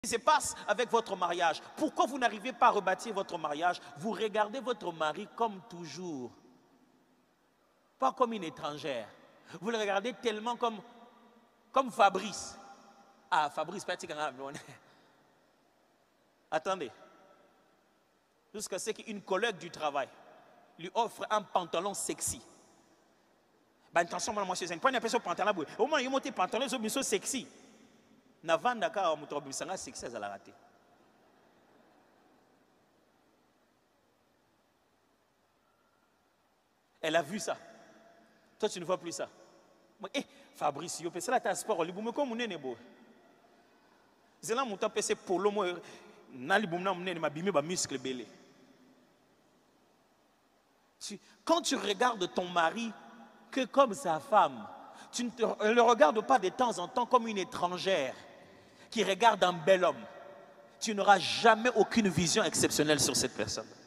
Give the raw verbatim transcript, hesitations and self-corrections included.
qui se passe avec votre mariage? Pourquoi vous n'arrivez pas à rebâtir votre mariage? Vous regardez votre mari comme toujours, pas comme une étrangère. Vous le regardez tellement comme, comme Fabrice. Ah, Fabrice, pas attendez. Jusqu'à ce qu'une collègue du travail lui offre un pantalon sexy. Ben, attention, moi, je suis un pantalon. Au moins, il y a un pantalon sexy. Navanda ka mutobi sanga sexy à la raté. Elle a vu ça. Toi, tu ne vois plus ça. Eh, Fabrice, c'est là ta sport. Le boum comme on est nebo. C'est là mon temps pc polo moi. Nali boum na mne ma bimé ba muscle belé. Quand tu regardes ton mari que comme sa femme, tu ne te, le regardes pas de temps en temps comme une étrangère qui regarde un bel homme. Tu n'auras jamais aucune vision exceptionnelle sur cette personne.